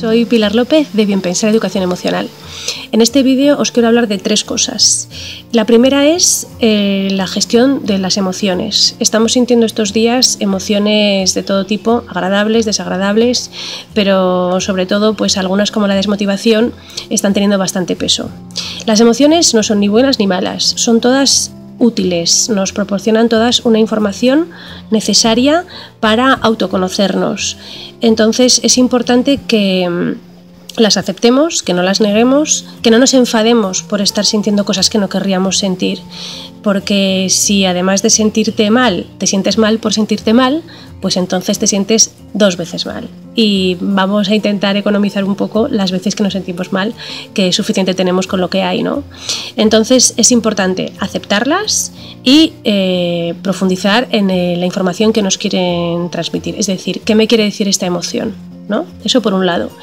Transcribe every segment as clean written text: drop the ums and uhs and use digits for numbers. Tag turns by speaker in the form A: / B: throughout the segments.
A: Soy Pilar López de Bien Pensar Educación Emocional. En este vídeo os quiero hablar de 3 cosas. La primera es la gestión de las emociones. Estamos sintiendo estos días emociones de todo tipo, agradables, desagradables, pero sobre todo pues algunas como la desmotivación están teniendo bastante peso. Las emociones no son ni buenas ni malas, son todas útiles, nos proporcionan todas una información necesaria para autoconocernos. Entonces es importante que las aceptemos, que no las neguemos, que no nos enfademos por estar sintiendo cosas que no querríamos sentir, porque si además de sentirte mal, te sientes mal por sentirte mal, pues entonces te sientes 2 veces mal. Y vamos a intentar economizar un poco las veces que nos sentimos mal, que suficiente tenemos con lo que hay, ¿no? Entonces es importante aceptarlas y profundizar en la información que nos quieren transmitir. Es decir, ¿qué me quiere decir esta emoción? ¿No? Eso por un lado.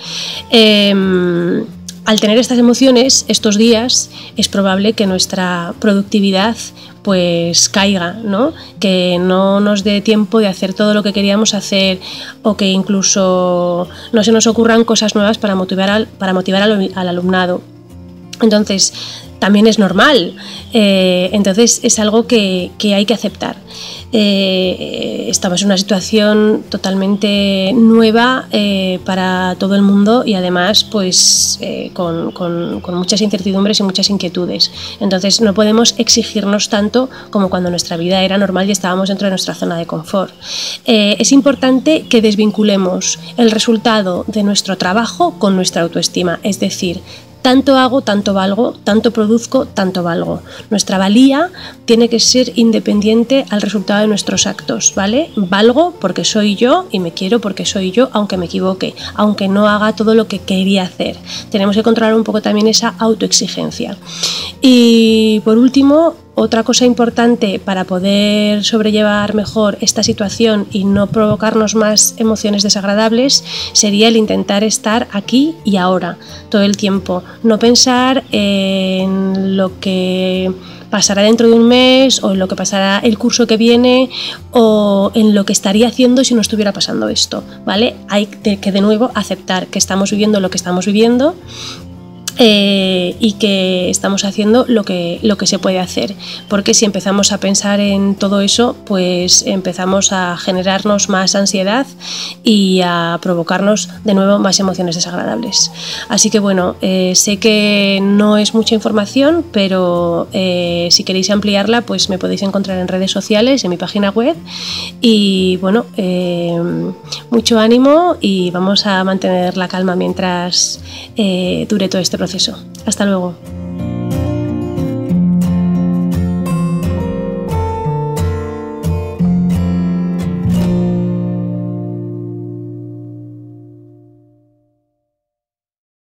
A: Al tener estas emociones estos días es probable que nuestra productividad pues caiga, ¿no? Que no nos dé tiempo de hacer todo lo que queríamos hacer o que incluso no se nos ocurran cosas nuevas para motivar al alumnado. Entonces también es normal, entonces es algo que hay que aceptar. Estamos en una situación totalmente nueva para todo el mundo y además pues con muchas incertidumbres y muchas inquietudes. Entonces no podemos exigirnos tanto como cuando nuestra vida era normal y estábamos dentro de nuestra zona de confort. Es importante que desvinculemos el resultado de nuestro trabajo con nuestra autoestima, es decir, tanto hago, tanto valgo, tanto produzco, tanto valgo. Nuestra valía tiene que ser independiente al resultado de nuestros actos, ¿vale? Valgo porque soy yo y me quiero porque soy yo, aunque me equivoque, aunque no haga todo lo que quería hacer. Tenemos que controlar un poco también esa autoexigencia. Y por último, otra cosa importante para poder sobrellevar mejor esta situación y no provocarnos más emociones desagradables sería el intentar estar aquí y ahora todo el tiempo. No pensar en lo que pasará dentro de un mes o en lo que pasará el curso que viene o en lo que estaría haciendo si no estuviera pasando esto, ¿vale? Hay que de nuevo aceptar que estamos viviendo lo que estamos viviendo y que estamos haciendo lo que se puede hacer, porque si empezamos a pensar en todo eso pues empezamos a generarnos más ansiedad y a provocarnos de nuevo más emociones desagradables. Así que bueno, sé que no es mucha información, pero si queréis ampliarla pues me podéis encontrar en redes sociales, en mi página web y bueno, mucho ánimo y vamos a mantener la calma mientras dure todo este proceso. Hasta luego.